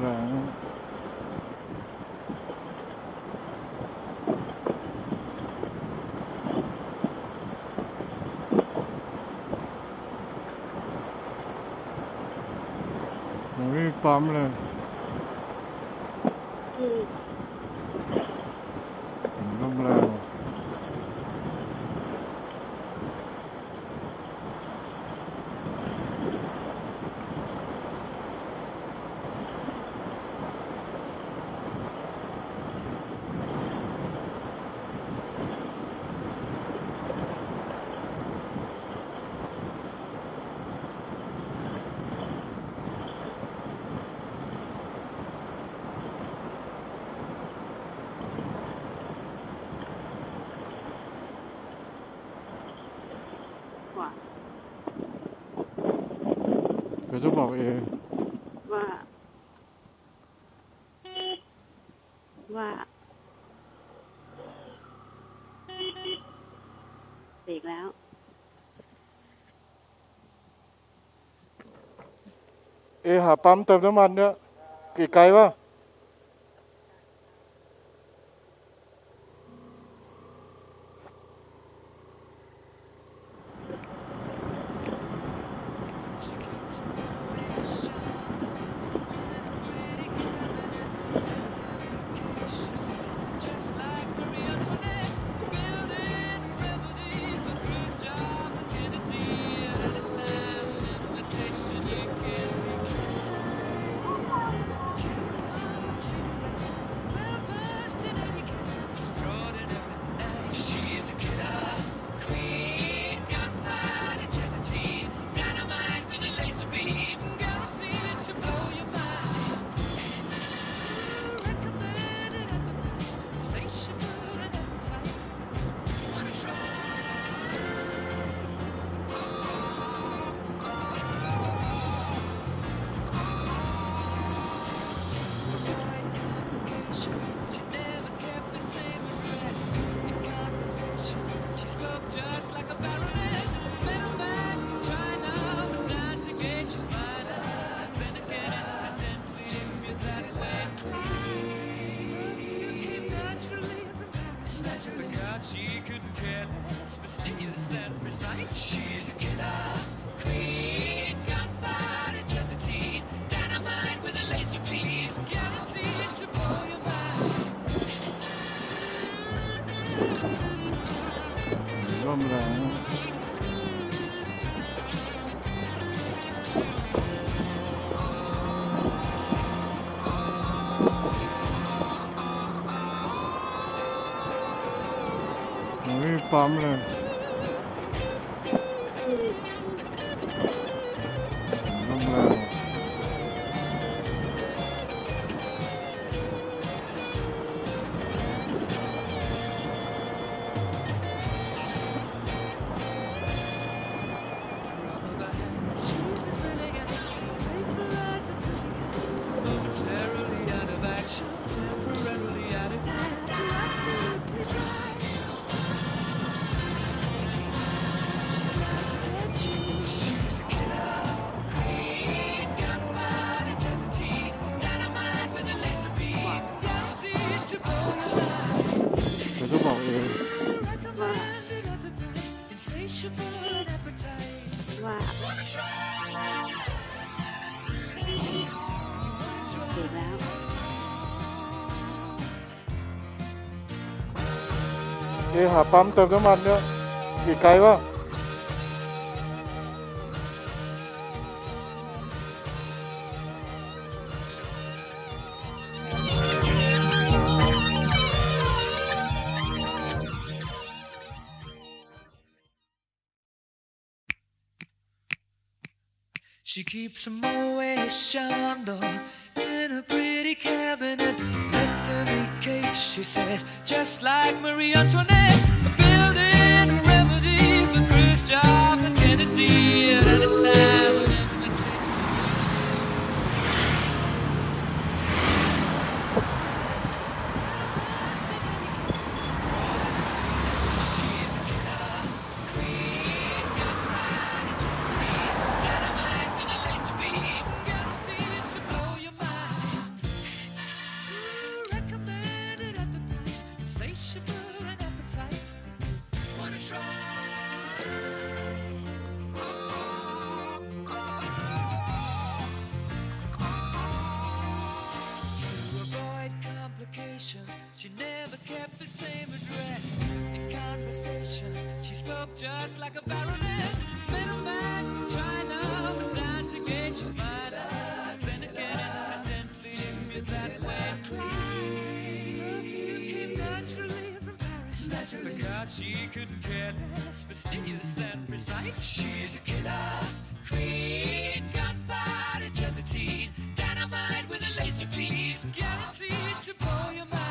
แรงไม่มีปั๊มเลยลมแรงเดี๋ยวจะบอกเองว่าเบรกแล้วหาปั๊มเติมน้ำมันเนี่ยกี่ไกลวะ She couldn't care less, fastidious and precise. She's a killer queen, gunpowder gelatine, dynamite with a laser beam, guaranteed to blow your mind. ลมแรงไม่มีปั๊มเลยลมแรง Momentarily out of action, temporarily out of gas, you're absolutely right. She's a killer queen, gunpowder gelatine, dynamite with a laser beam, guaranteed to blow your mind. เดี๋ยวจะบอกเอง Recommended at the best, insatiable and appetite. ว่า Wanna try? เบรกแล้วหาปั๊มเติมน้ำมันเนี่ยกี่ไกลวะ She keeps a Moet Chandon in a pretty cabinet. Let them eat cake, she says, just like Marie Antoinette. A building a remedy for Khrushchev and Kennedy at any time. conversations, she never kept the same address. In conversation, she spoke just like a baroness. Middleman from China went down to gauge your mind. Then again, incidentally, you're that way. Perfume came naturally from Paris, because she couldn't care less, fastidious and precise. She's a killer queen, gunpowder gelatine, dynamite with a laser beam, guaranteed to blow your mind.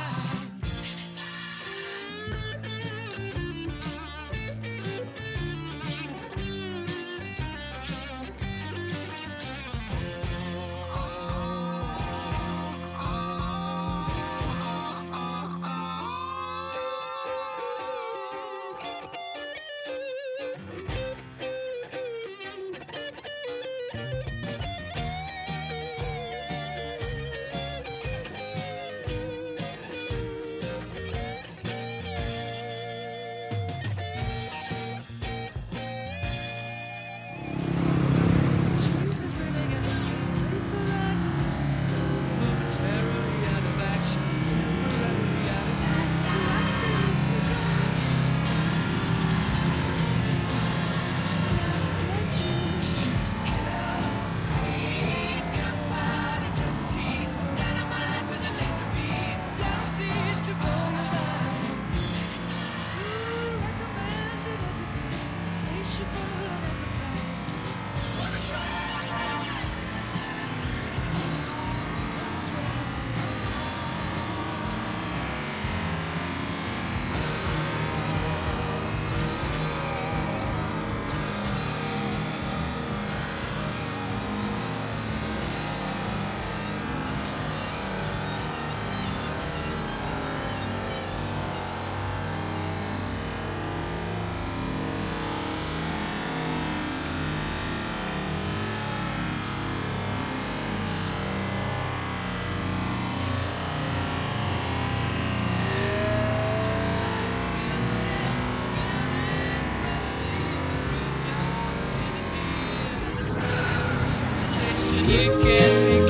You can't take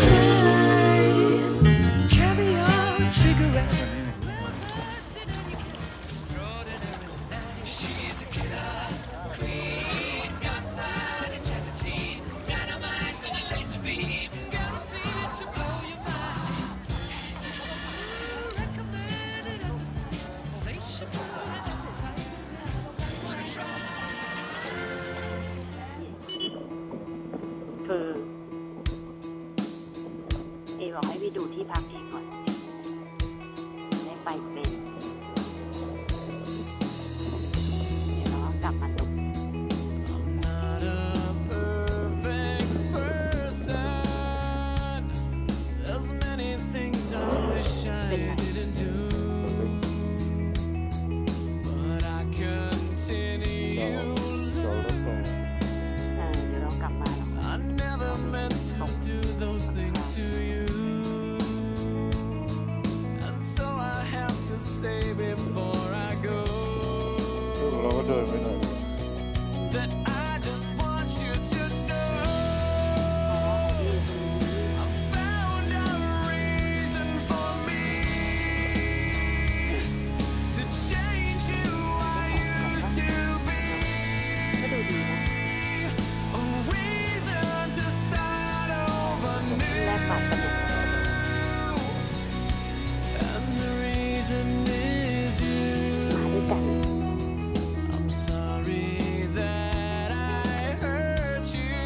caviar and cigarettes. She's a killer queen, gunpowder gelatine, dynamite with a laser beam, guaranteed to blow your mind. Recommended at the price, insatiable and appetite. Wanna try? คือเอบอกให้ไปดูที่พักเองก่อนได้ไปเป็นเดี๋ยวเรากลับมาตก I'm not a perfect person. There's many things I wish I didn't do, but I continue. เดี๋ยวเรากลับมาแล้ว I never meant to do those things to you, and so I have to say before I go เราก็เดินไปหน่อย that I just want you to know I found a reason for me to change who I used to be, ก็ดูดีนะ a reason to start over แลกบัตรกัน new, and the reason is you. มาด้วยกัน I'm sorry that I hurt you.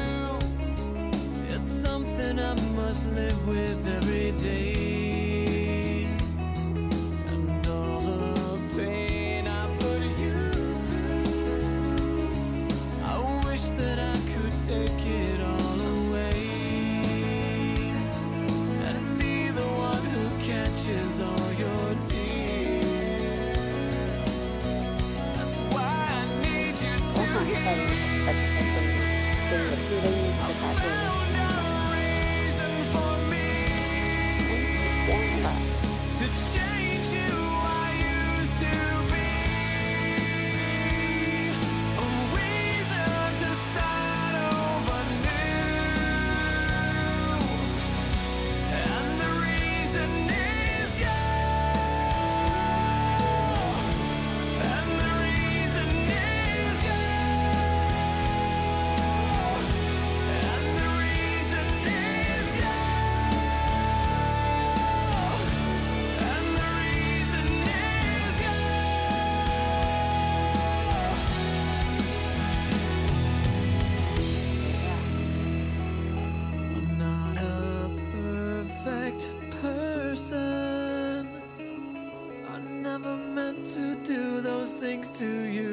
It's something I must live with every day, and all the pain I put you through, I wish that I could take it all away and be the one who catches all your tears. That's why I need you ก็ to หายไป hear. แต่เป็นแบบที่ได้ยินภาษาเท Found a reason for me แจ้งแบบ to change who I used to be, a reason to start over new, and the reason is you. to do those things to you.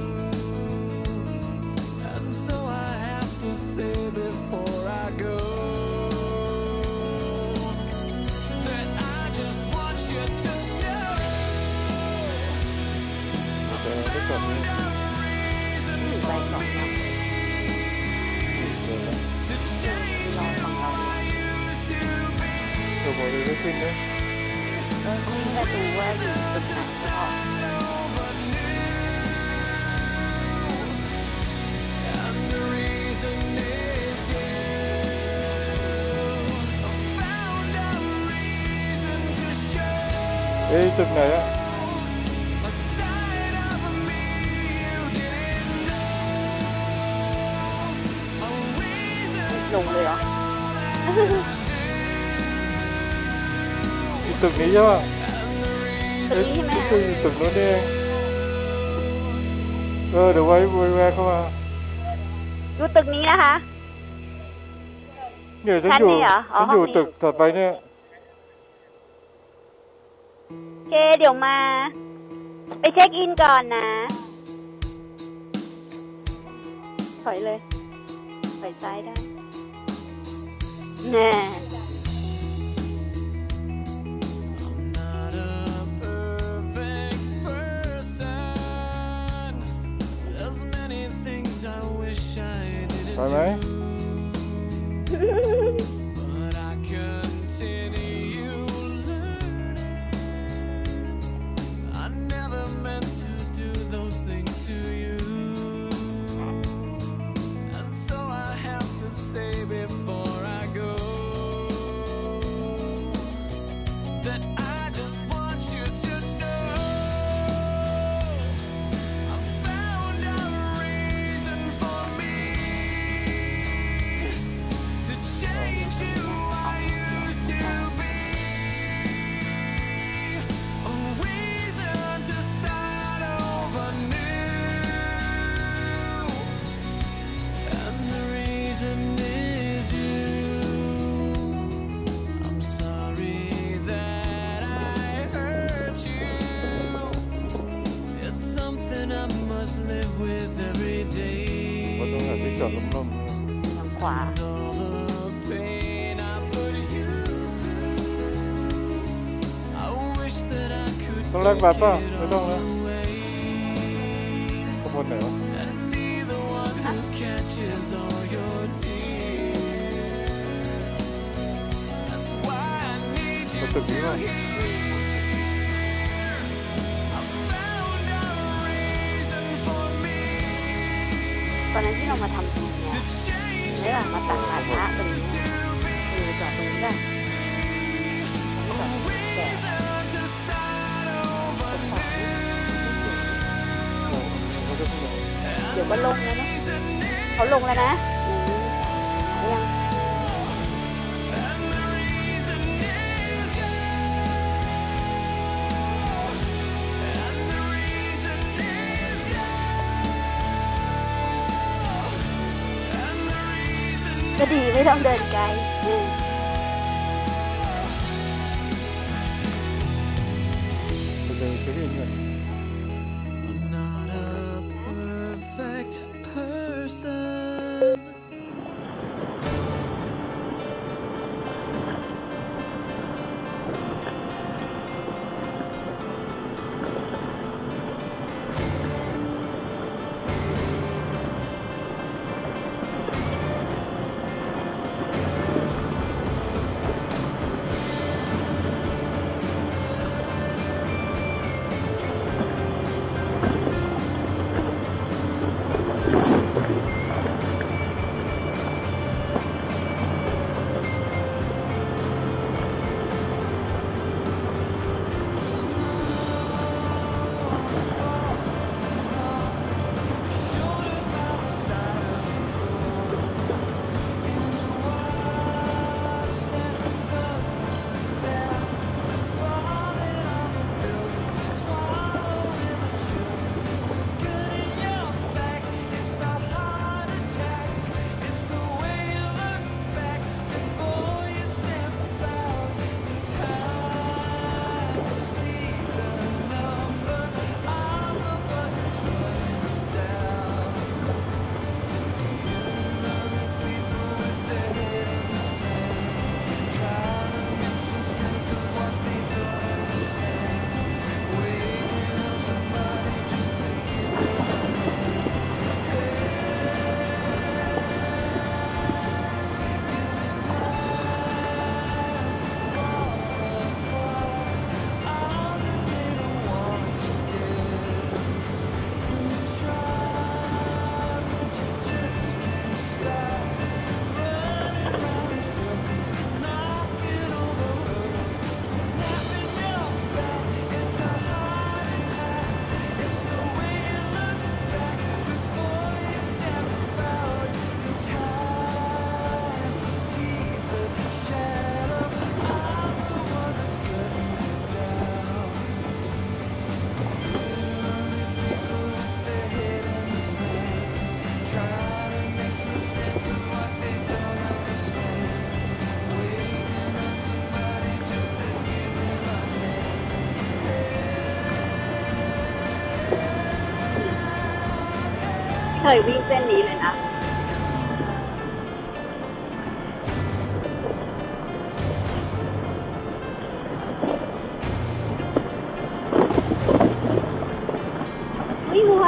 And so I have to say before I go that I just want you to know I found a reason ไป for สอง me ยัง to change who I used to be. ตัวบอลเลยไม่ขึ้นนะนี่ก็ดูว่าอยู่ตรงไหนออก Over new, and the reason is you. I found a reason to show เอ้ยตึกไหนอะ a side of me you didn't know. A reason ลงเลยเหรออีตึกนี้ใช่ป่ะตึกนี้ใช่ไหมตึกนู้นเองเดี๋ยวไว้แวะเข้ามาอยู่ตึกนี้นะคะเนี่ยฉันชั้นอยู่นี้เหรออ๋อฉันอยู่ห้องนี้ตึกถัดไปเนี่ยโอเคเดี๋ยวมา ไปเช็คอินก่อนนะ ถอยเลย ถอยซ้ายได้แน่ I'm not a perfect person. There's many things I wish I didn't ไปไหม do, but I continue learning. I never meant to do those things to you, and so I have to say before I go that I just want you to know I found a reason for me to change who I used to be. A reason to start over new, and the reason is you. I'm sorry that I hurt you. It's something I must live with every ว่าตรงไหน day. ที่จอดล่มทางขวา All the pain I put you through, I wish that I could ๆต้องแลกบัตร take ป่ะ it ไม่ต้อง all นะ away ขบวนไหนวะ and be the one who catches all your tears. That's why I need you ตึกนี้ to ป่ะ hear. I found a reason for me ตอนนั้นที่เรามาทำทีเนี่ย to change นี่แหละมาตักอาชะตรงนี้ to be. จอดตรงนี้ได้จอดแก่ Reason to start over ขวาเขาจะพูดอะไรเดี๋ยวก็ลงแล้วนะ reason is เขาลงแล้วนะยัง and the reason is you. And the reason is you. And the reason ก็ดีไม่ต้องเดินไกลจะเดินไปที่นี่ I'm not a perfect person. เคยวิ่งเส้นนี้เลยนะวิ่งวัว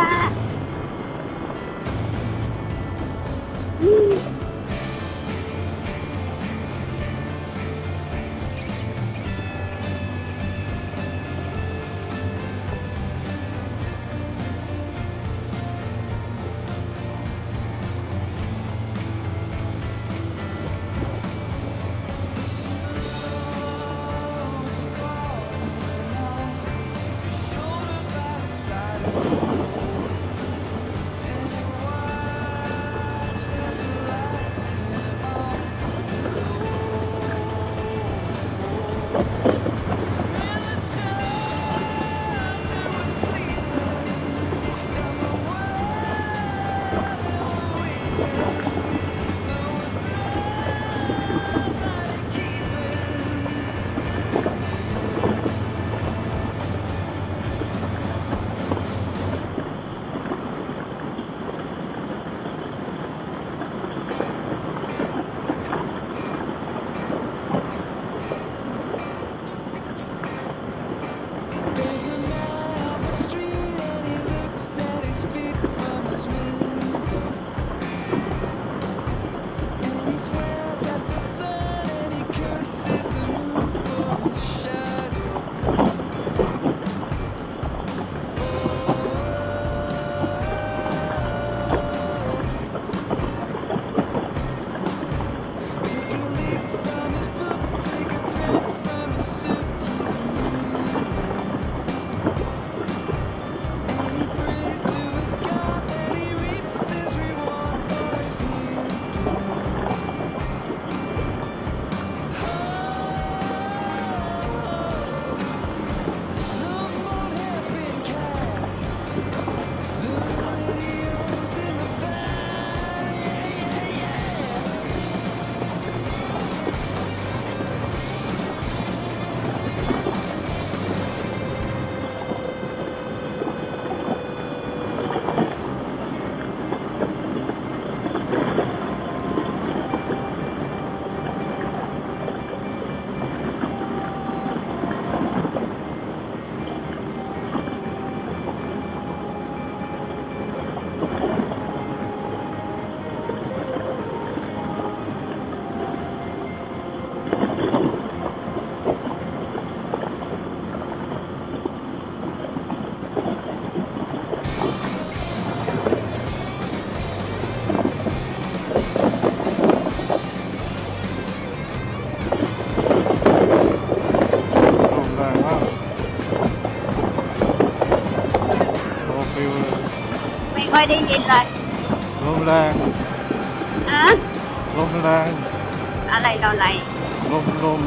ไม่ค่อยได้ยินเลยลมแรงอะลมแรงอะไรอะไรลม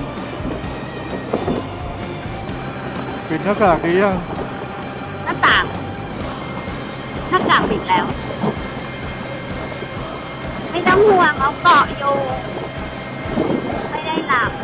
ปิดหน้ากากดียังหน้าต่างปิดแล้วไม่ต้องห่วงเอาเกาะอยู่ไม่ได้หลับ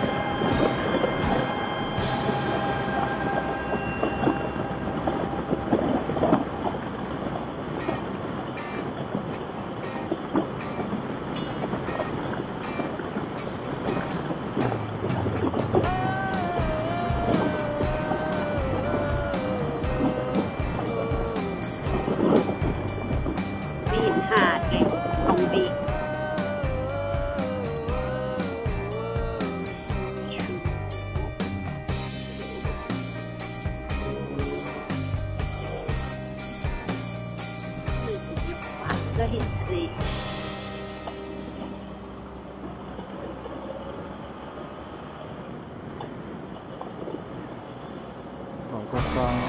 หาดไงตรงบีก็เห็นทะเลของกลาง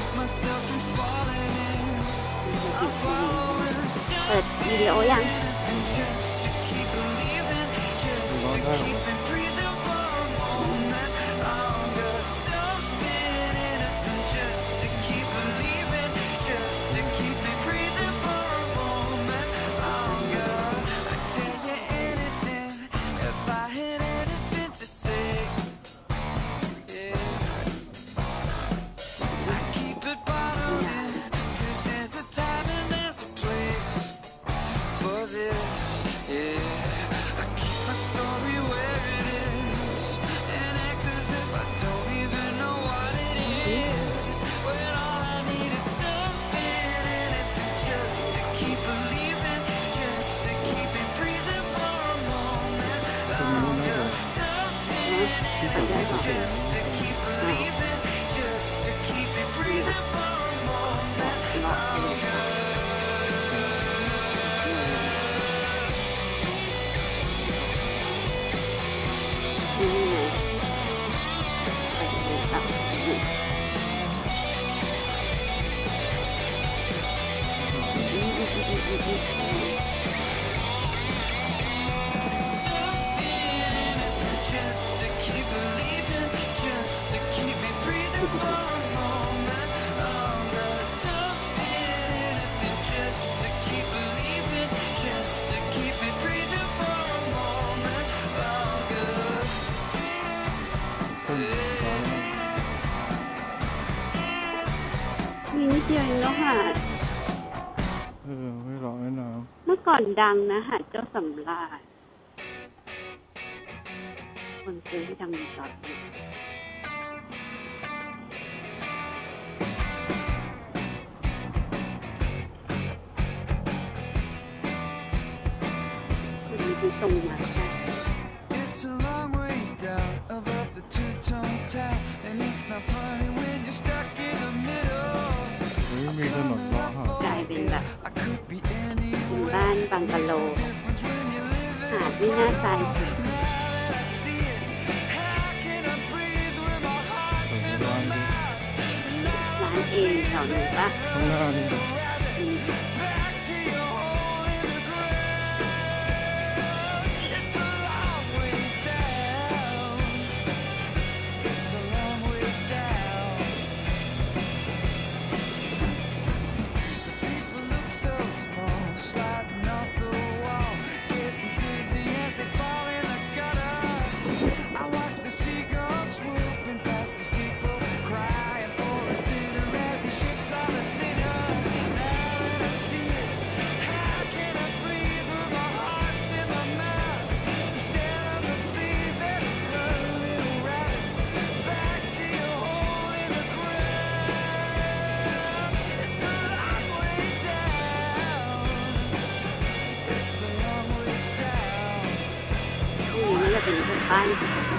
เปิดวิดีโอยัง and just to keep believing, just to keep it breathing for a moment longer. Something in it than just to keep believing, just to keep me breathing for a moment longer. I'd tell you anything if I had anything to say. I keep it bottled in, 'cause there's a time and there's a place for this, yeah. I keep my story where it is, and act as if I don't even know what it is, when all I need is something in it just to keep believing, just to keep me breathing for a moment longer. Something in it just to keep believing, just to keep me breathing for a moment longer. มีนิดเดียวเองแล้วหาดไม่หรอกไอ้น้เมื่อก่อนดังนะหาดเจ้าสำราญคนซื้อที่ทำรีสอร์ทอยู่คือตรงมาใช่ It's a long way down above the two-tone town, and it's not funny when you're stuck in the middle. ำไม่มีถนนเลาะหาดกลายเป็นแบบ I could be หมู่ anywhere. บ้านบังกะโล Difference when you live หาดที่น่าตายสุด it. I see it. How can I breathe when my heart's in my mouth? ร้านเองแถวนี้ปะข้างหน้านี่ Back to your hole in the ground. It's a long way down. It's a long way down. The people look so small, sliding off the wall, getting dizzy as they fall in the gutter. I watch the seagulls swooping past the steeple, crying for his dinner as he shits all the sinners. Now that I see it, how can I breathe when my heart's in my mouth? Instead of the sleeve that run a little rabbit, back to your hole in the ground. It's a long way down. It's a long way down. ที่นี่ก็เป็นบ้านของเขา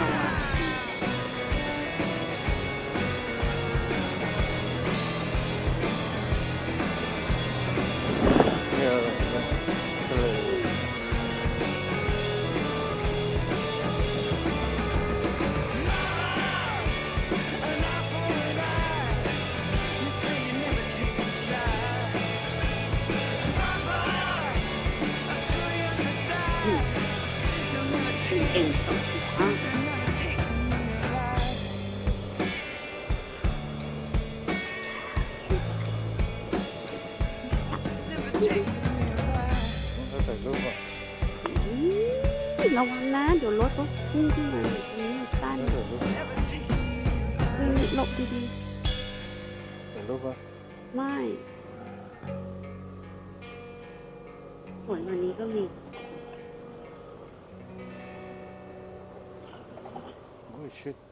เนี่ยทะเล An eye for an eye. You say you never take a side. Mama, I tell you to die. You'll never เป็น take, เองสองข้าง you'll never take me alive. Never take me alive. ถ้าใส่รูปอ่ะระวังนะเดี๋ยวรถก็พุ่งขึ้นมาตรงนี้สั้นถ้าใส่รูป Never take me alive. หลบดีใส่รูปอ่ะๆไม่สวยกว่านี้ก็มีโอ้ยชิด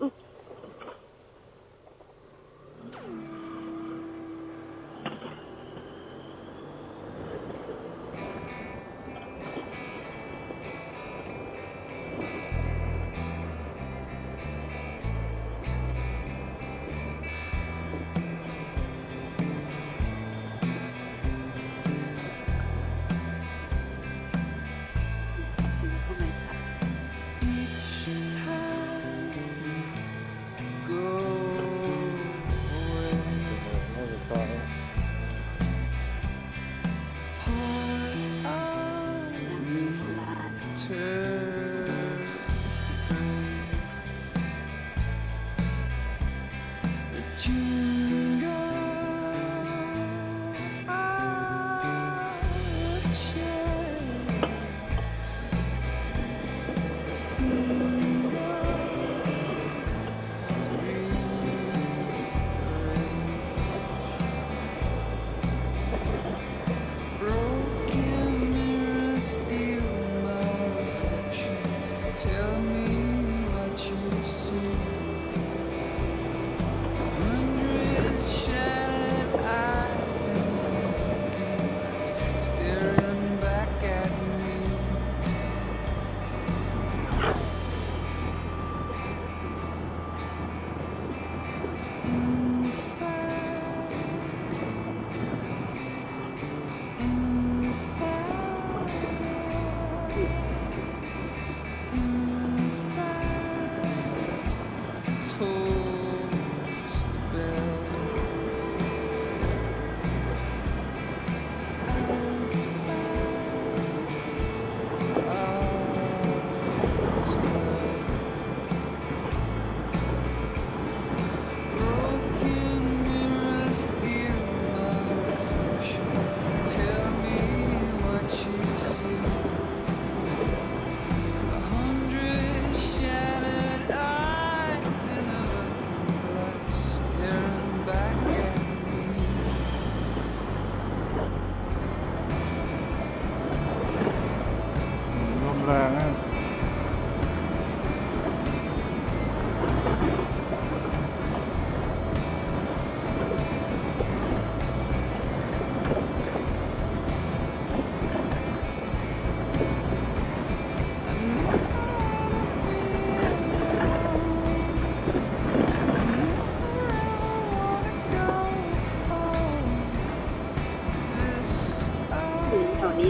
เข้าไปค่ะ Each time you go away, น่าจะตาย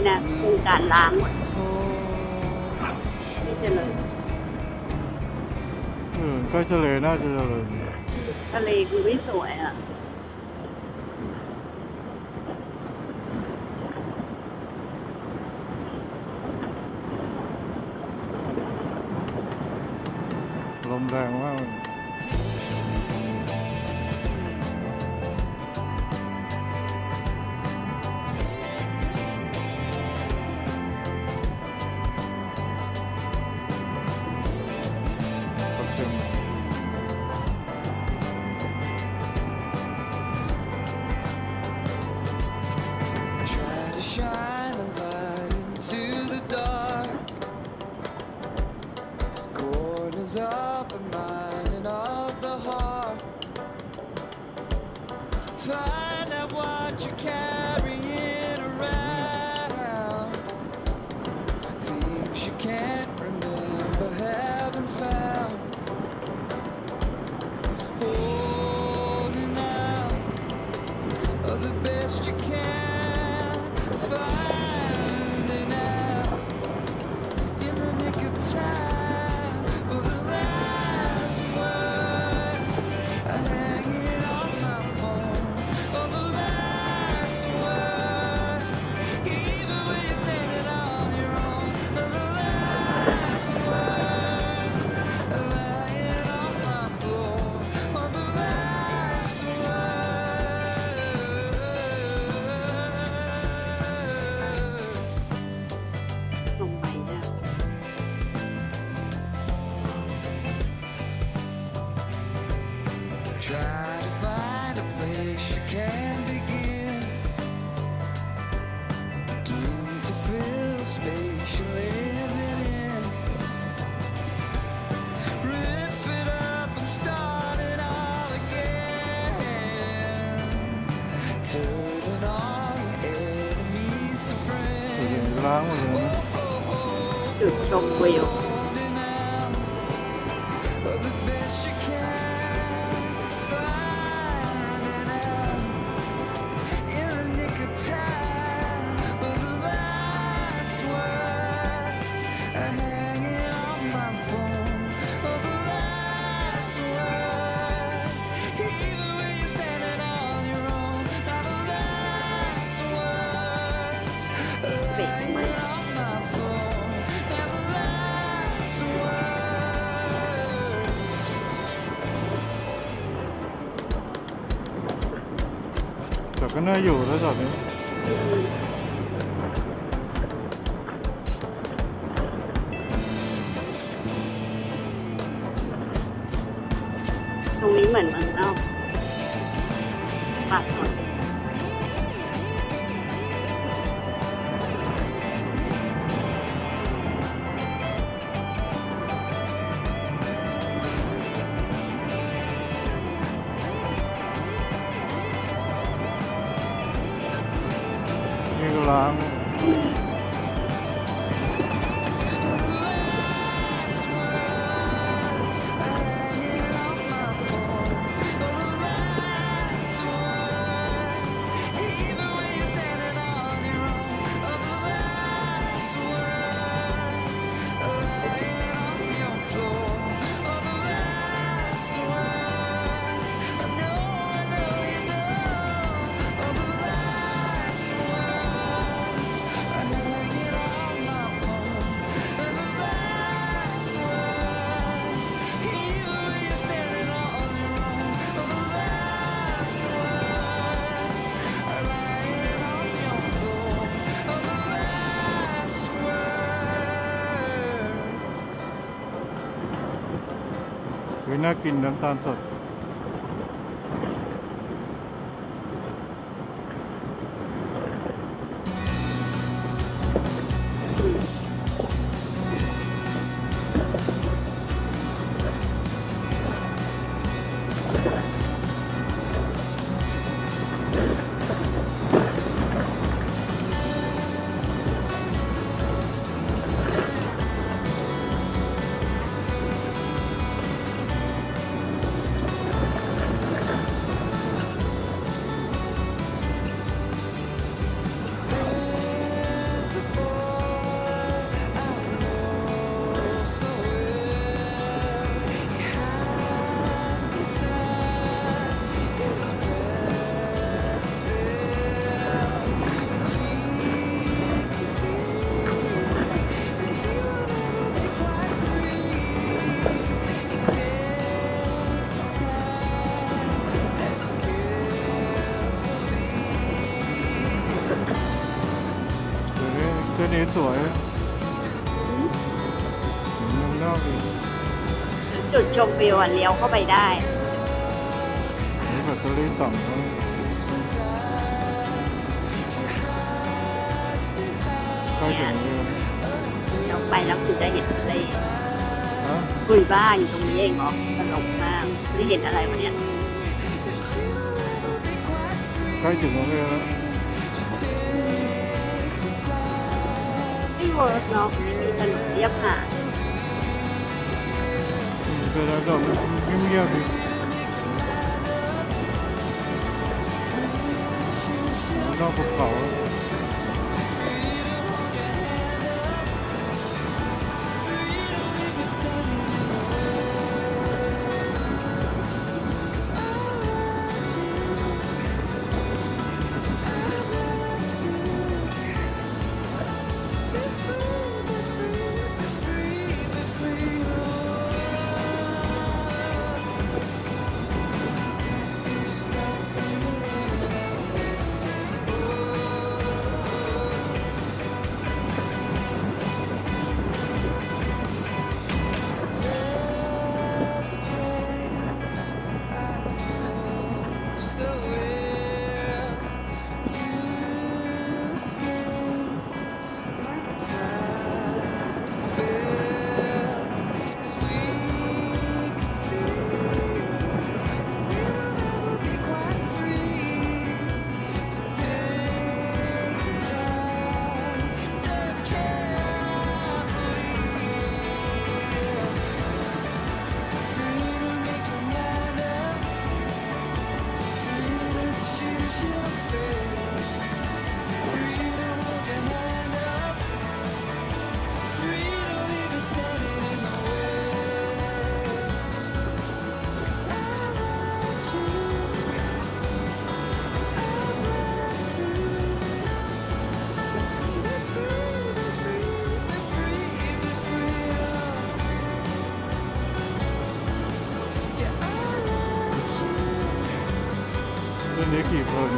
นะโครงการล้างหมดไม่เจริญใกล้ทะเลน่าจะเจริญทะเลคือไม่สวยอ่ะลมแรงมาก Try to shine a light into the dark corners of the mind and of the heart. Find out what you're carrying around, things you can't remember, haven't found. Holding out the best you can, finding out in the nick of time. For the last words are hanging on my phone. For the last words, even when you're standing on your own. For the last words are lying on my floor. For the last words. ลงไปเนี่ย Try to find a place you can begin to fill the space you're living in. Rip it up and start it all again. Turning all your enemies to ล้าง friends. หมดเลยนะจุดชมวิว Holding out the best you can, finding out in the nick of time. But the last words are hanging on my phone. But the last words, even when you're standing on your own. Now the last words are lying on my floor. Now the last words. แต่ก็น่าอยู่แล้วตอนนี้ตรงนี้เหมือนเมืองนอกปากหมดนี่ก็ล้าง วิน่ากินน้ำตาลสดนี้สวยน่าดีจุดชมวิวเลี้ยวเข้าไปได้นี่แบตเตอรี่ต่ำนะใกล้ถึงเลยเลี้ยวไปแล้วคุณจะเห็นทะเลฮะคุยบ้านอยู่ตรงนี้เองเหรอตลกมากไม่เห็นอะไรวะเนี่ยใกล้ถึงแล้วเลยนะไม่เวิร์กเนาะมีถนนเรียบหาดเป็นระดับเงียบๆดินอกภูเขา เรื่องนี้กี่คน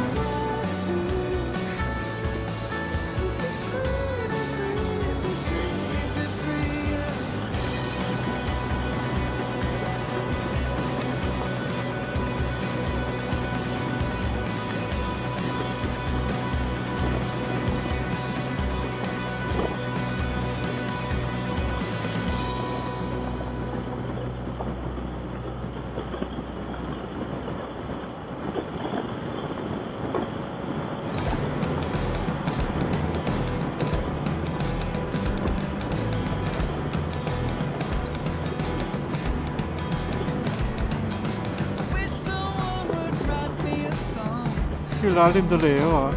ชื่อร้านริมทะเลเหรอ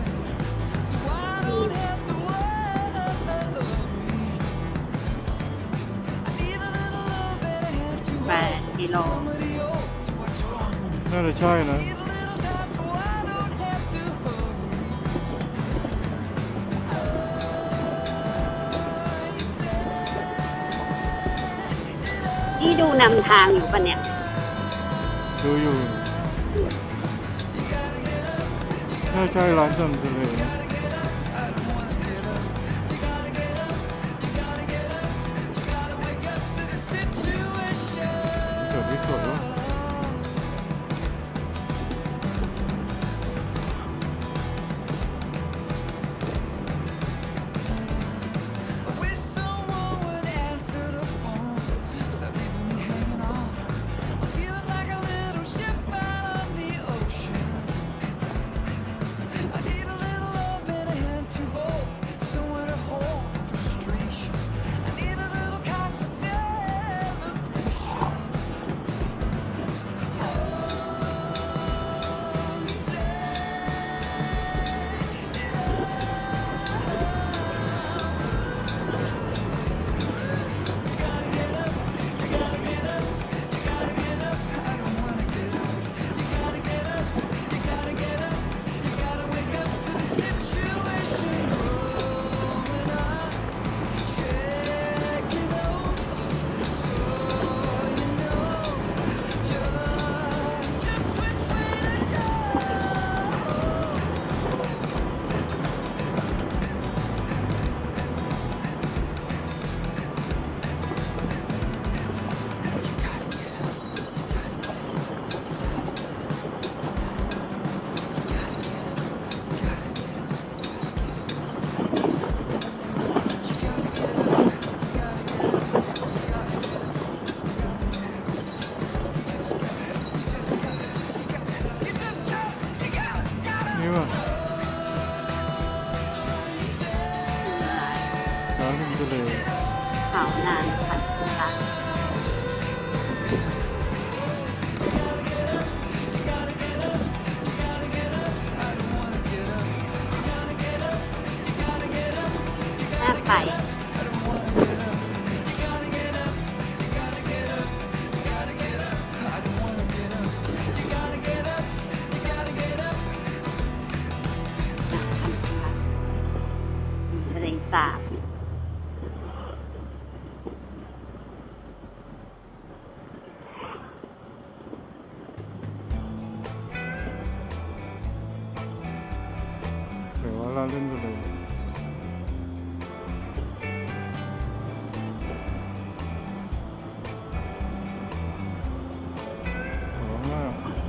8 กิโลน่าจะใช่นะนี่ดูนำทางอยู่ปะเนี่ยดูอยู่น่าใช่ร้านริมทะเลนะเกิดไม่สวยวะนี้ป่ะน้ำริมทะเลขาวนานพันตาน่าไปทะเลสาบแต่ว่าเราเล่นทะเลหอมมาก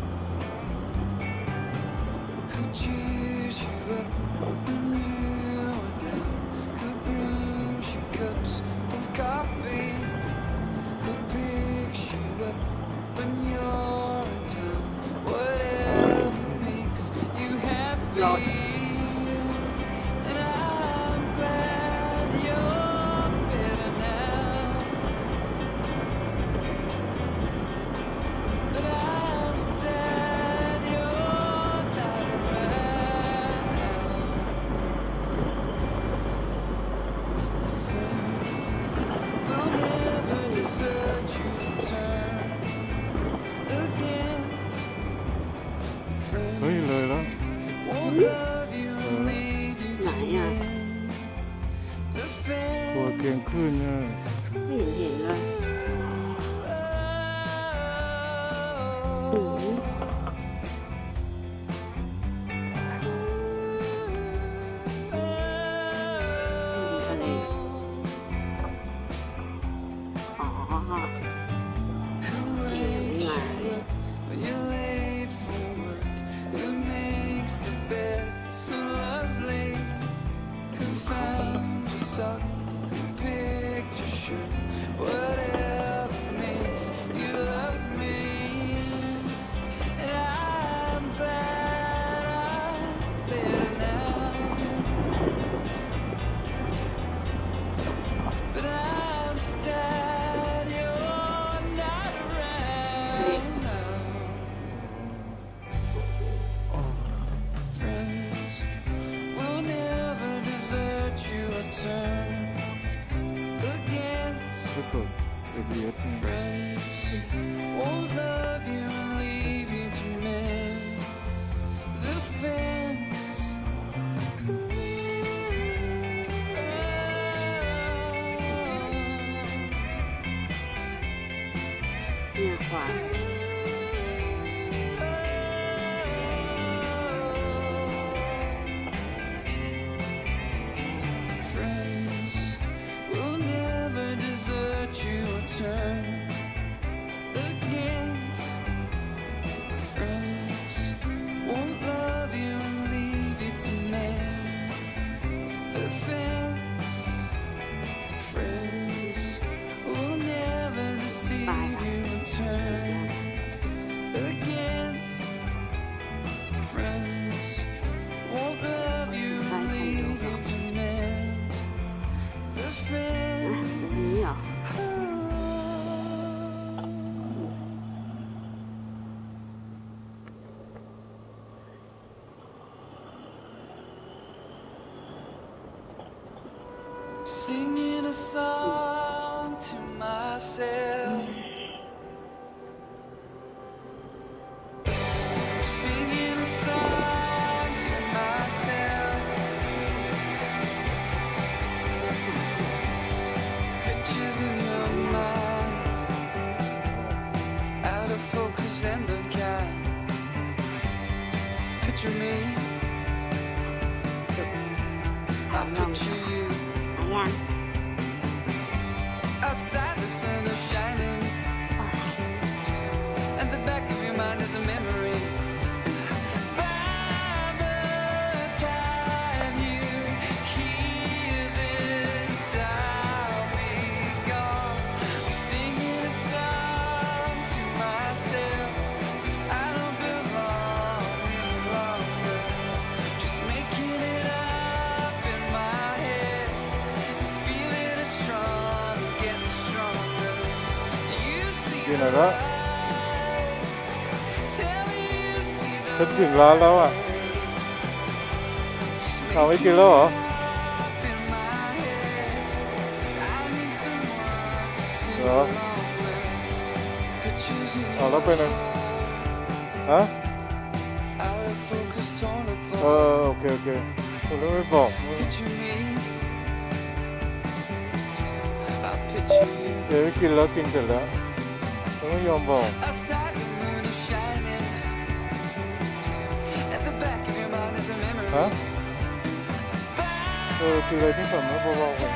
Who cheers you up when you are down? Who brings you cups of coffee? Who picks you up when you're in town? Whatever makes you happy. And I'm glad you're better now. But I'm sad you're not around. Friends will never desert you. Turn against เฮ้ย friends. เลยแล้ว Won't love you and leave you to Này à. mend the ตัว fence. เกียงขึ้นเนี่ยไม่เห็นเลยหืมทะเลอ๋อ Who wakes you up when you're late for work? Who makes the bed so lovely? Who found your sock? Who picked your shirt? Whatever makes you love me. And I'm glad I'm better now. But I'm sad you're not around now. Friends will never desert you or turn against. ถ้าเกิดABS เนี่ย Friends won't love you and leave you to mend the fence. เนี่ยขวา Friends will never desert you or turn against. Friends won't love you and leave you to mend the fence. Friends will never deceive you and turn against. Friends won't love you and leave you to mend the อ่ะ fence. ตรงนี้เหรอ Singing a song to myself. Singing a song to myself. Pictures in your mind, out of focus and unkind. Picture me, I picture you. หายัง Outside the sun is shining, and the back of your mind is a memory. By the time you hear this, I'll be gone. I'm singing a song to myself, 'cause I don't belong any longer. กินหน่อยละฉันถึงร้านแล้วอ่ะเอาไม่กินแล้วเหรอเหรอเอาแล้วไปไหนฮะโอเคคุณไม่บอกเดี๋ยวไม่กินแล้วกินเสร็จแล้วเขาไม่ยอมบอกฮะกินอะไรที่ผมไม่บอกเลย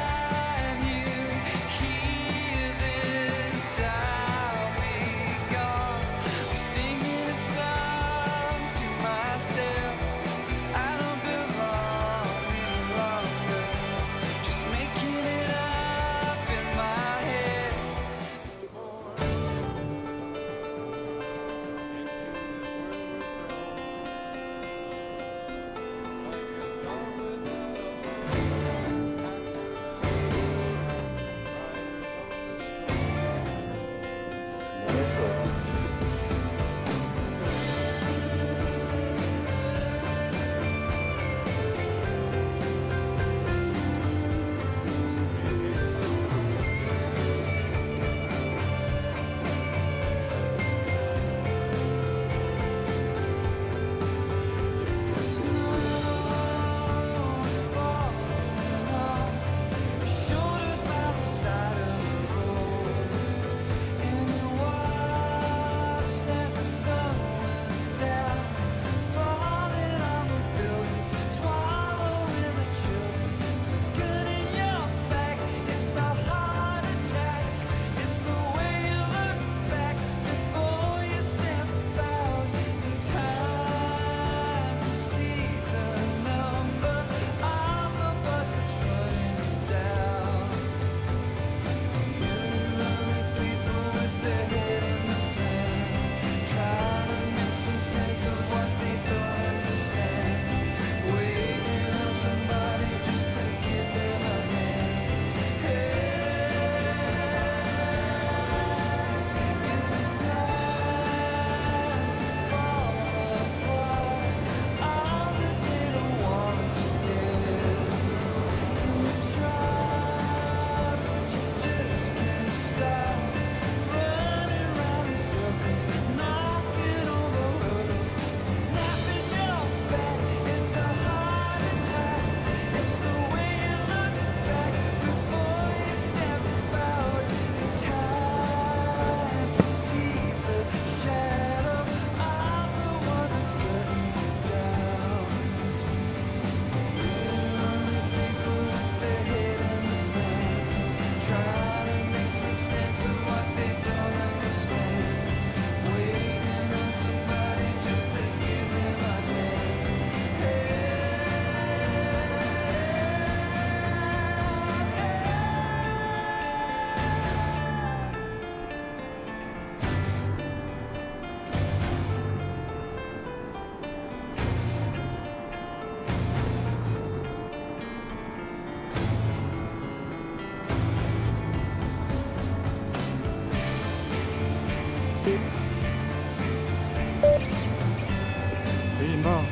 ได้ยินป่ะ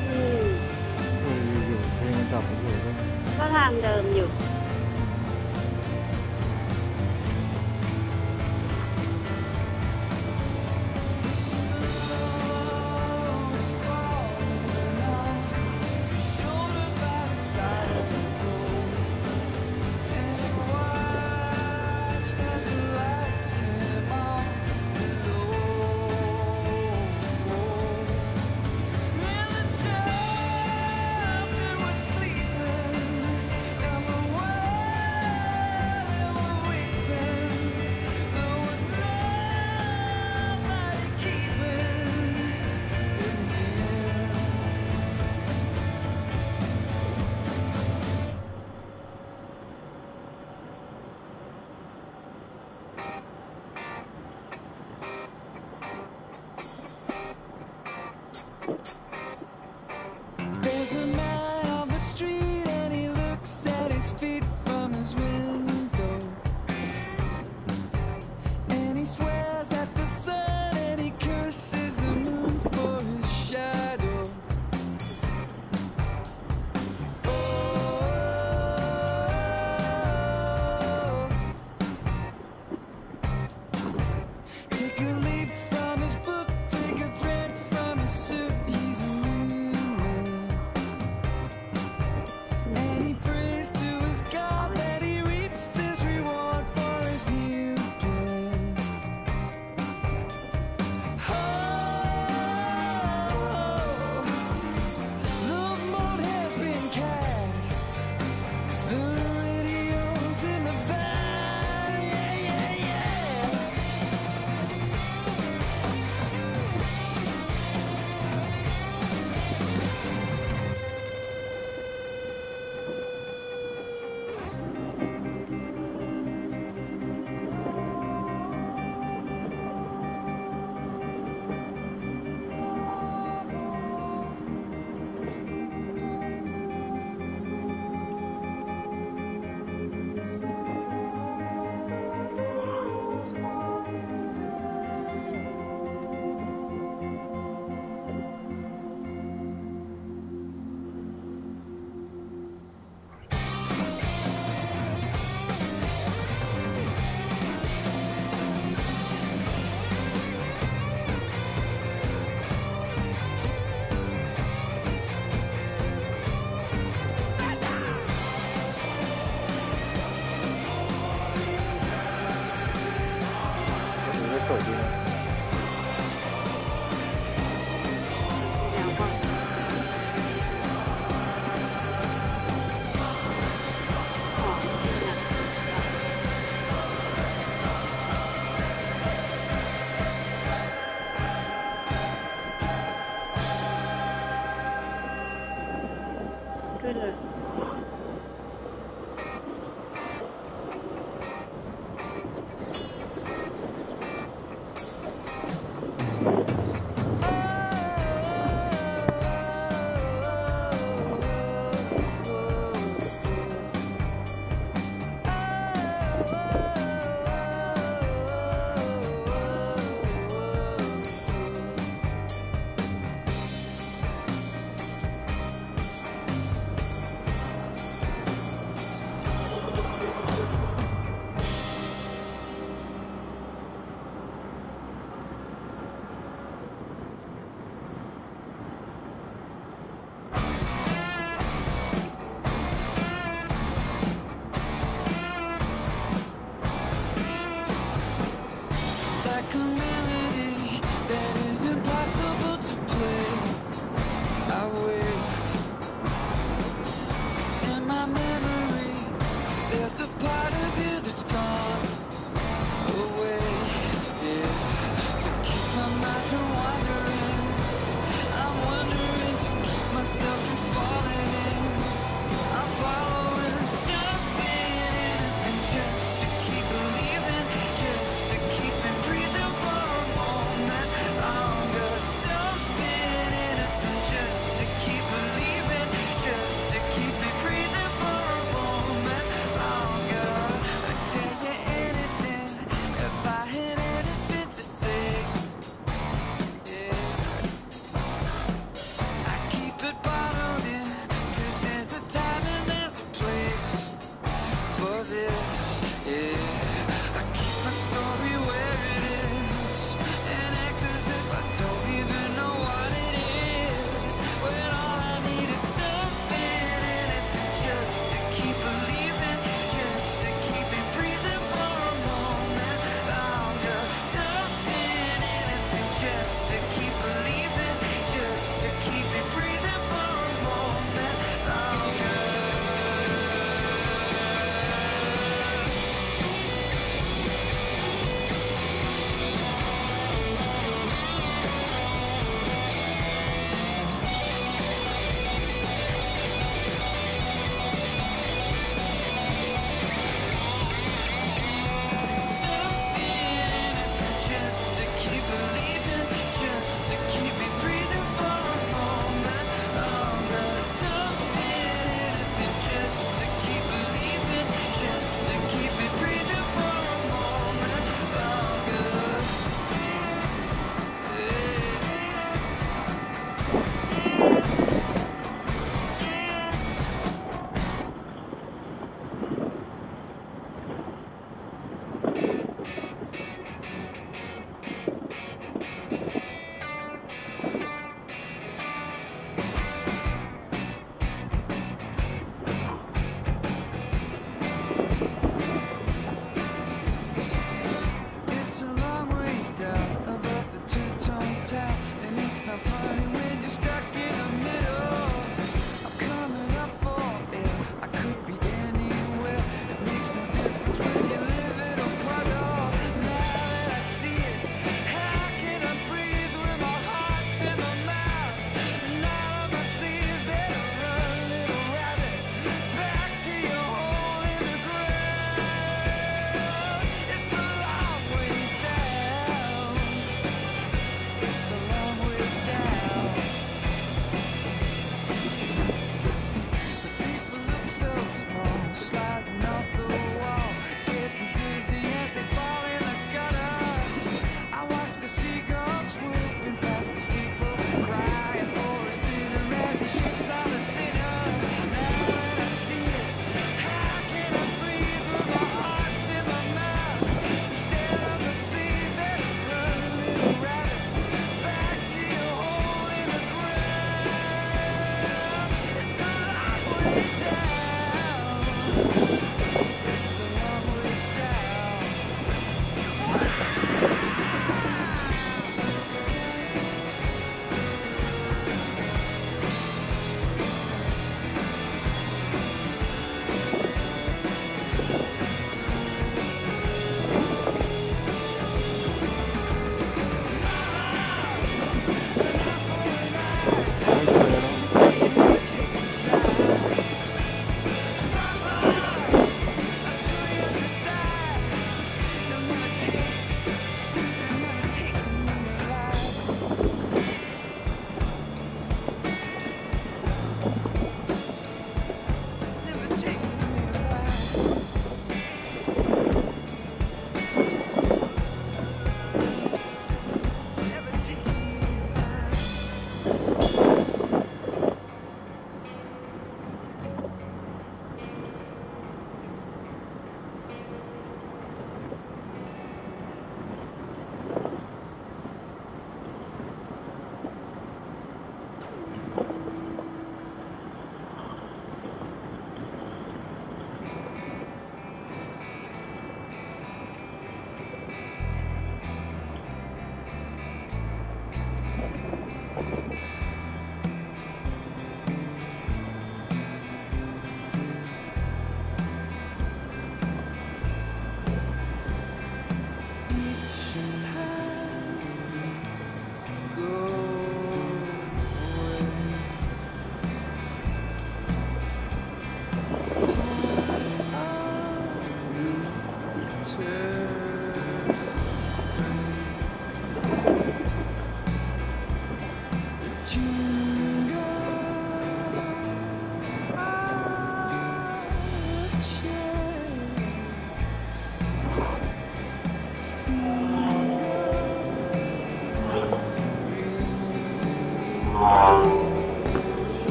อยู่เพลงมันดับไปอยู่ด้วยก็ทางเดิมอยู่ขึ้นเลย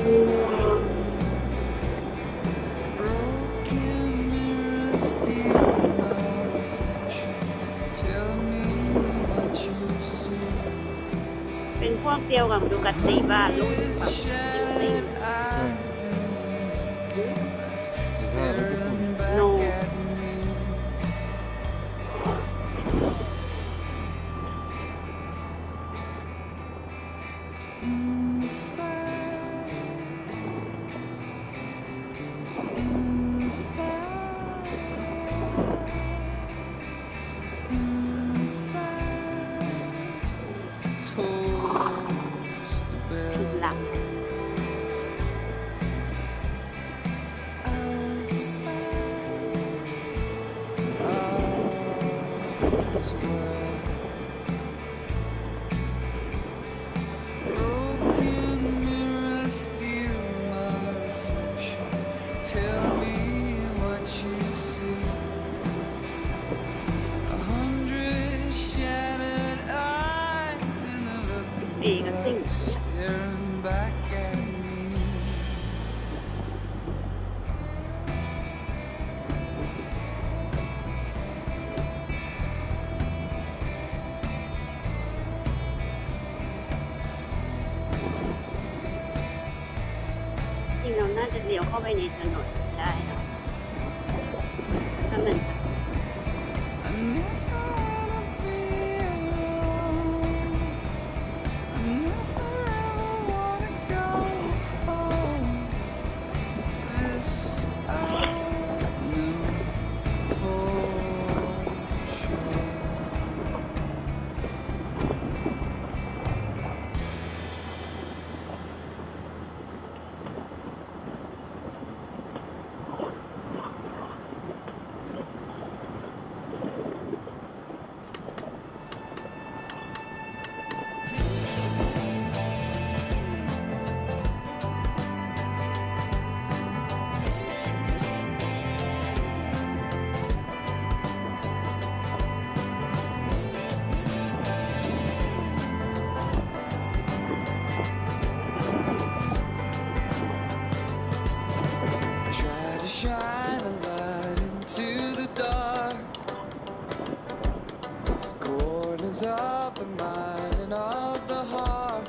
เป็นพวกเดียวกับดูกัตติบ้านรุ่นแบบจิ๋วโนหลักปีกับสิ่งจริงเราน่าจะเลี้ยวเข้าไปในถนนได้นะถ้ามัน Shine a light into the dark corners of the mind and of the heart.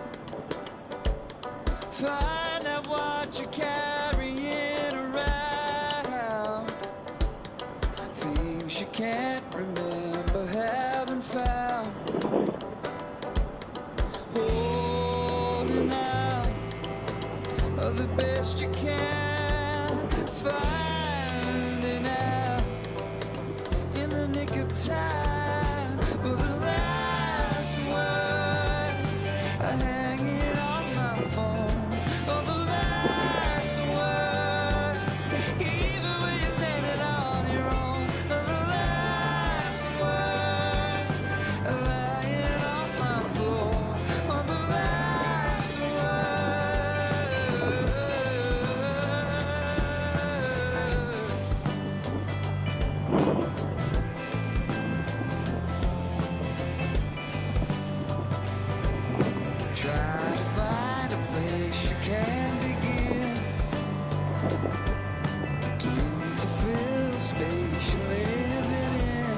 Find out what you're carrying around, things you can't remember, haven't found. Holding out the best you can. Finding out in the nick of time, but the last words are hanging on my phone. Oh, the last words, even when you're standing on your own. Oh, the last words are lying on my floor. Oh, the last words. Try to find a place you can begin to fill the space you're living in.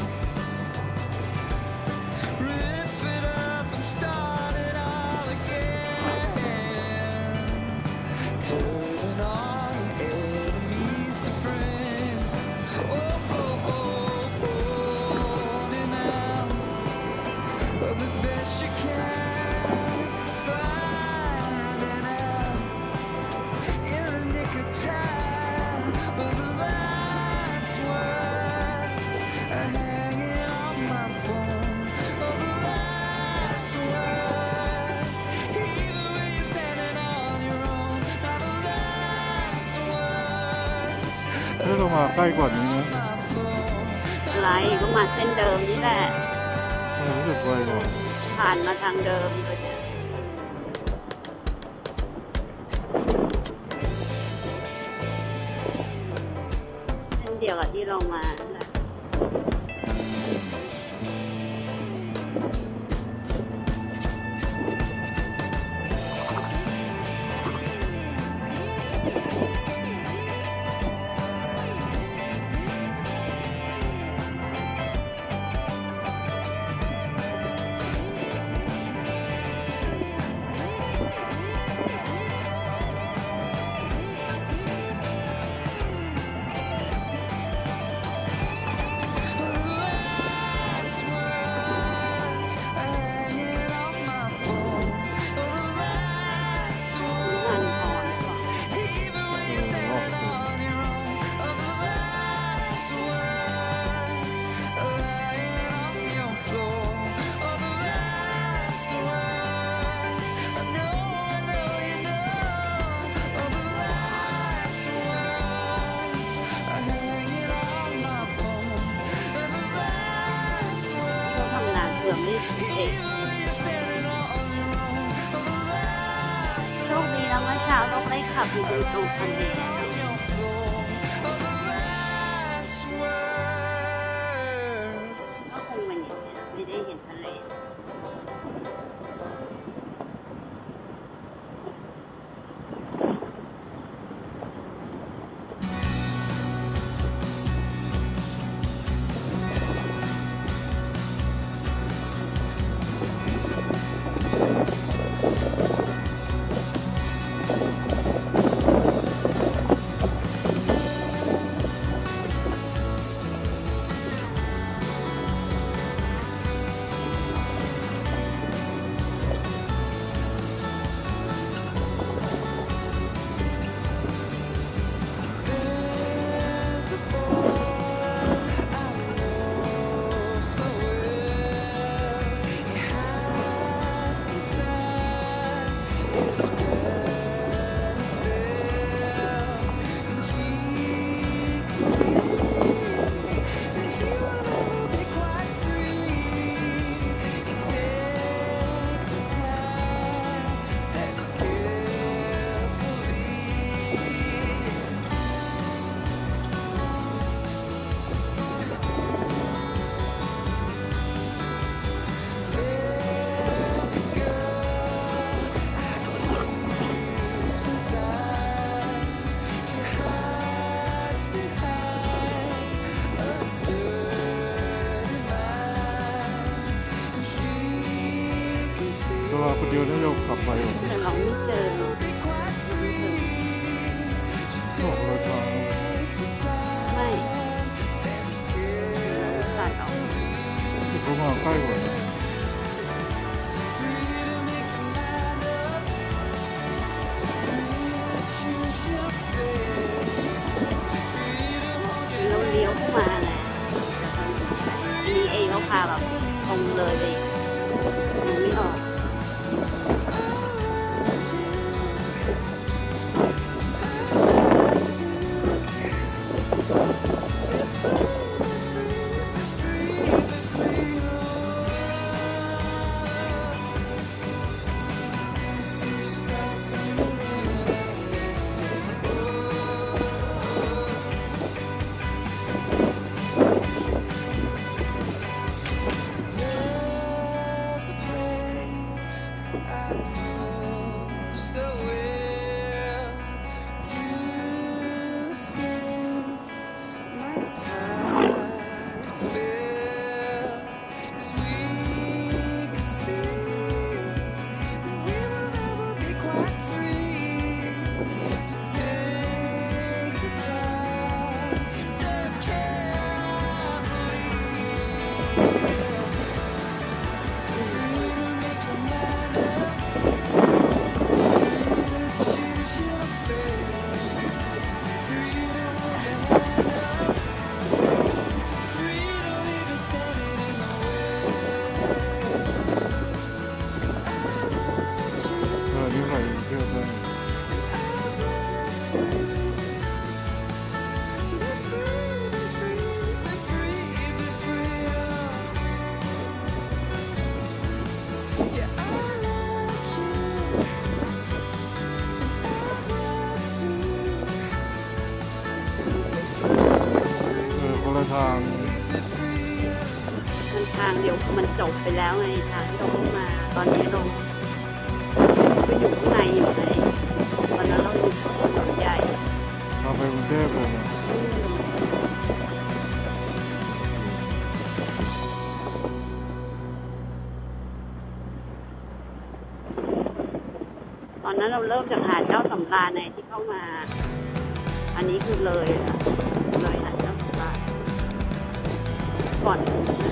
Rip it up and start it all again. Turning all your enemies to friends. Oh, oh, oh, holding out the best you can. Finding out in the nick of time, but the last words are hanging on my phone. Oh, the last words, even when you're standing on your own. Now the last words ถ้าเรามาใกล้กว่านี้นะ my floor. อะไรก็มาเส้นเดิมนี่แหละรู้สึกไวกว่าผ่านมาทางเดิมเลยเนี่ยเส้นเดียวกับที่เรามานั่นแหละขับอยู่ตรงทะเล ก็คงเป็นอย่างนี้ไม่ได้เห็นทะเลตัวคนเดียวนี่เราขับไปหมดแต่เราไม่เจอออกเลยทางไม่ตัดออกที่เขามาใกล้กว่านะเราเลี้ยวเข้ามาแหละมีเองเขาพาแบบตรงเลยไปดูไม่ออกนี่ใครเที่ยวได้คนละทางมันทางเดียวมันจบไปแล้วไงทางที่เราเข้ามา ตอนนี้เราไปอยู่ข้างในอยู่ไหนตอนนั้นเราอยู่ถนนใหญ่เราไปกรุงเทพเลยนะตอนนั้นเราเริ่มจากหาดเจ้าสำราญในที่เข้ามา อันนี้คือเลยหาดเจ้าสำราญก่อนถึงนะ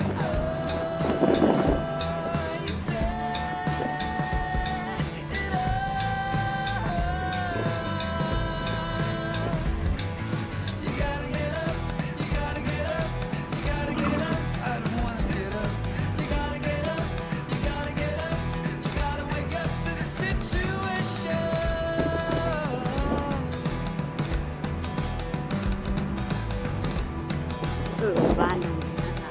It บ้านนี้นะคะ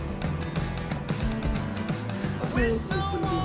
คืออยู่คนเดียว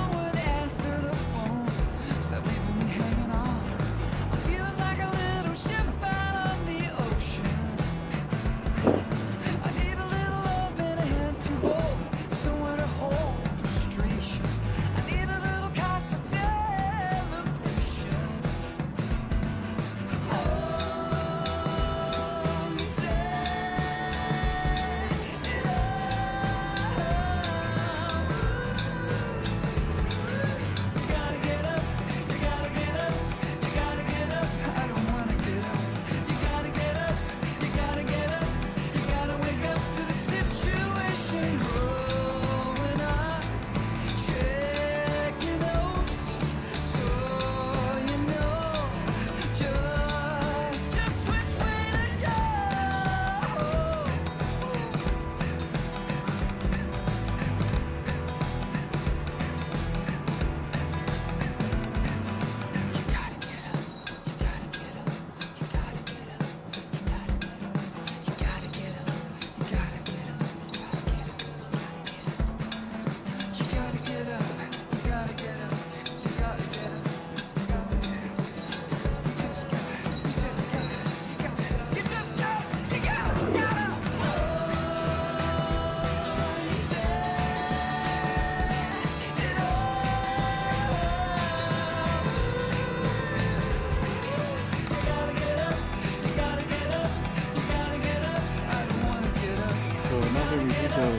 น่าจะมีที่เดิน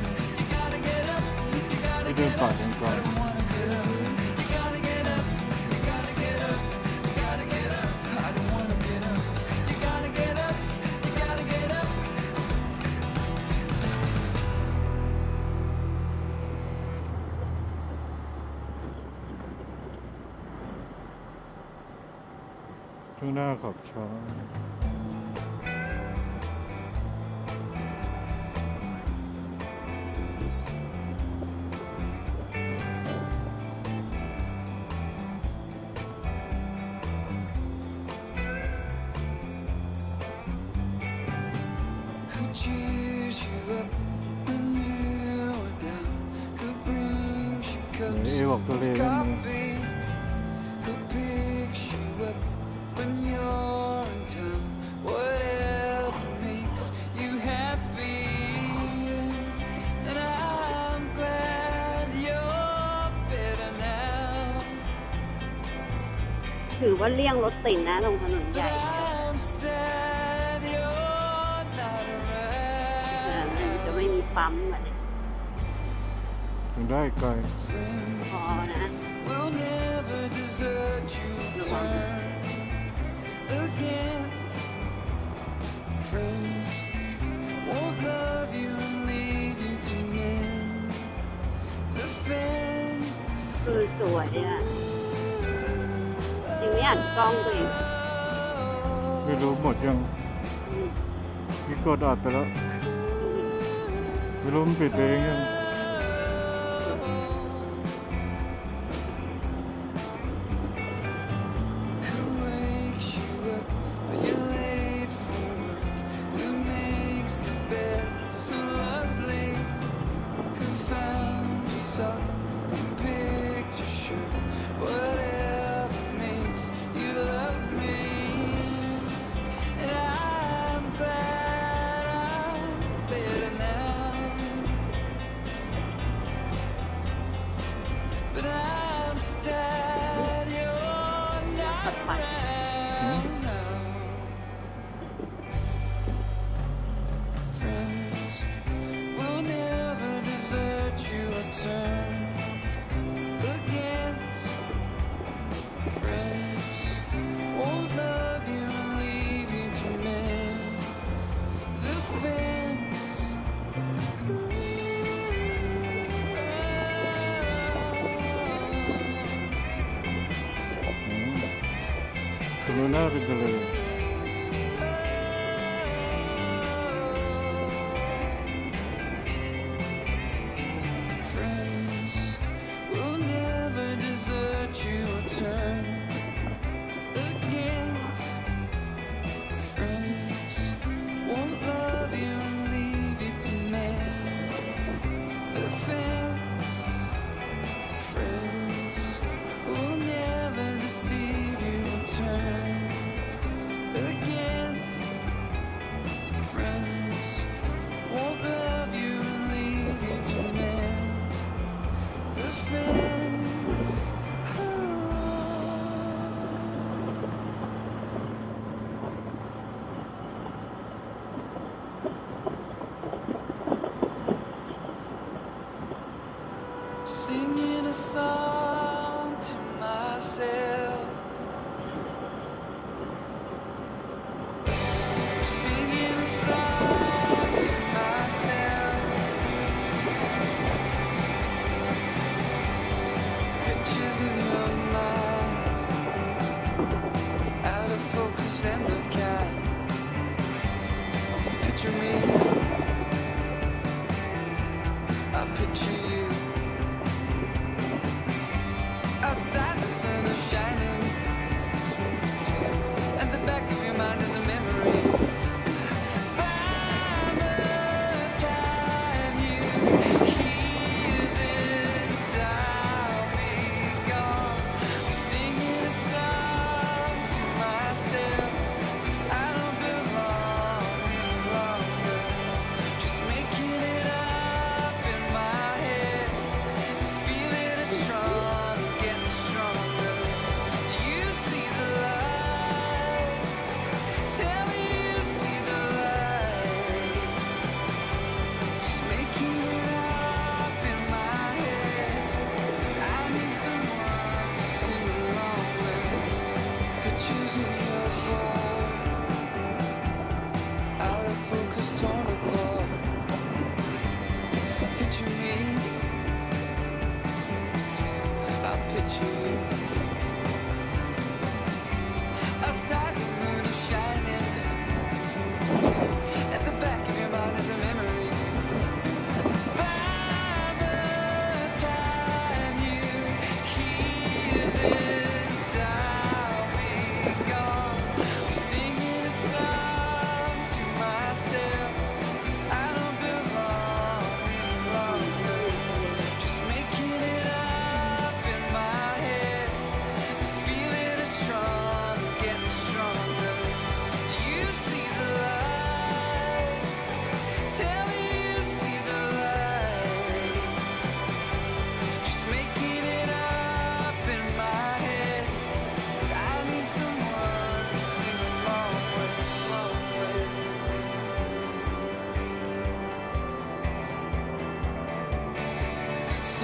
ป่าตรงกลางข้างหน้าขับช้าเอบอกทะเลนั่นนี่ถือว่าเลี่ยงรถติดนะลงถนนใหญ่จะไม่มีปั๊มแบบนี้ถึงได้ไกลพอนะระวังคือสวยอ่ะจริงไม่อ่านกล้องตัวเองไม่รู้หมดยังมีกดอัดไปแล้วไม่รู้มันปิดเองยังข้างหน้าเป็นทะเล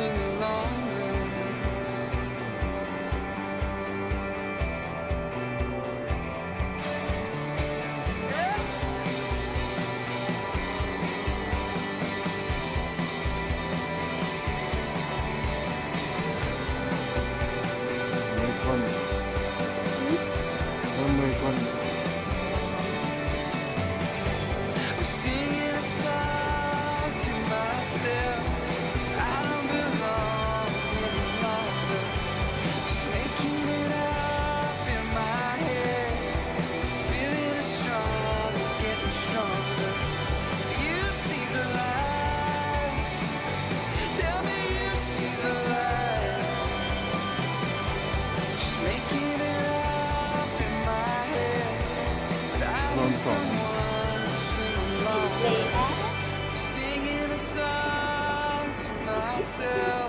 sing along with. I'm singing a song to myself, 'cause I don't belong any longer. Just making it up in my head. This feeling is strong, getting stronger. Do you see the light? Tell me you see the light. Just making it up in my head. But I need someone to sing along เลย with. นะ I'm singing a song to myself.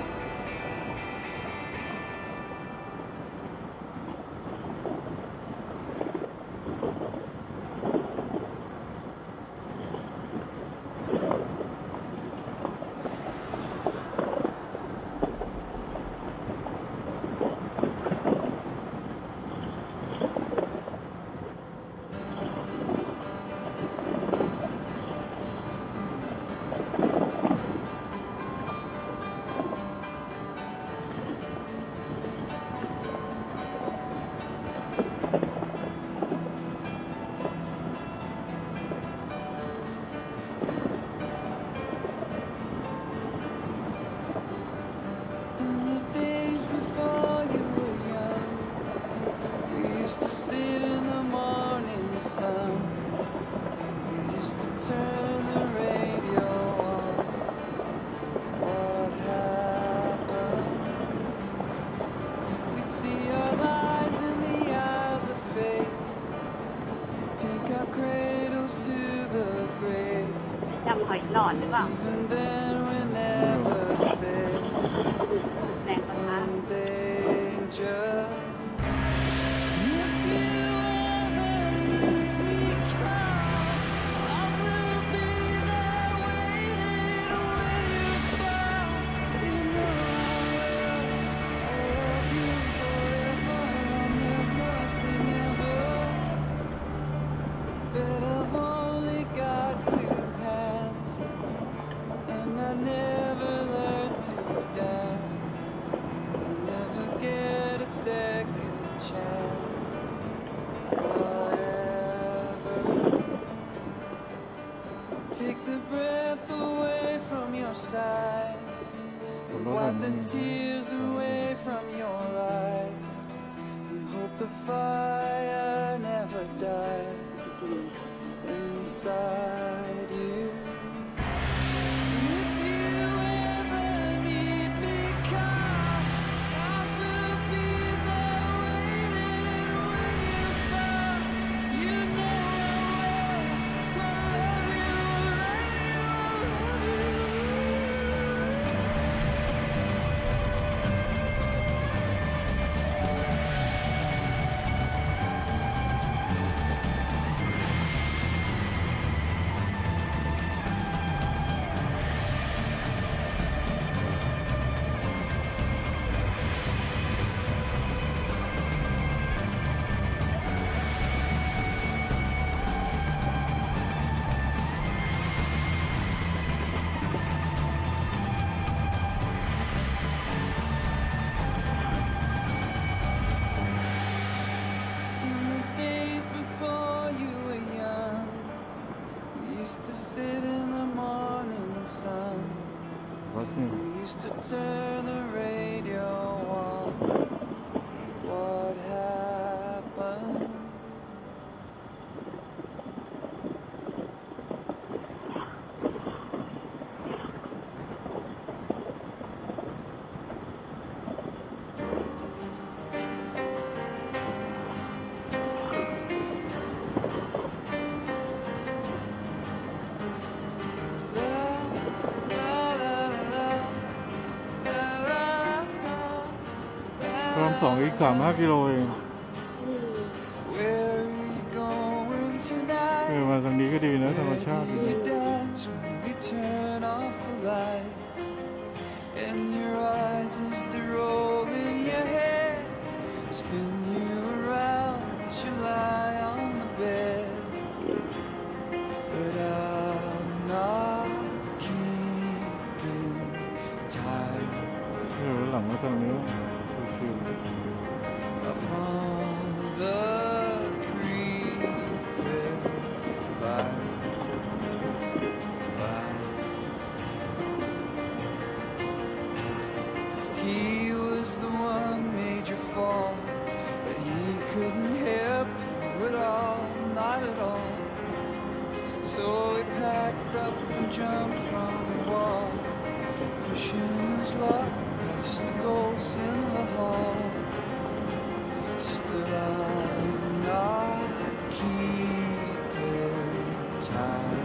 In the days before you were young, we used to sit in the morning sun. We used to turn the radio on. What happened? We'd see our lives in the eyes of fate. Take our cradles to the grave. จำหอยหลอดหรือเปล่า Even then we never said แรงประทะ from danger. If you ever need me, come. I will be there waiting when you fall. You know I will. I love you forever. I'll never say never. But I've only got two hands, and I never learned to dance. I never get a second chance. Whatever. Take the breath away from your sighs. Wipe the tears away from your eyes. And hope the fire never dies inside you. And if you ever need me, come. I will be there waiting when you fall. You know I will. I love you, love you, In the days before you were young, we used to sit in the morning sun. วัดนี่ We used to turn the radio on. What happened? La, la, la, la, la, la, ความสองอีก3-5 กิโลเอง Where are we going tonight? มาทางนี้ก็ดีนะธรรมชาติดี We dance when we turn off the light, and you're หลังมาทางนี้ชิว upon the creeping fire. He was the one major fault, but he couldn't help it all, not at all. So he packed up and jumped from the wall, pushing his luck past the ghosts in the hall. Still I'm not keeping time.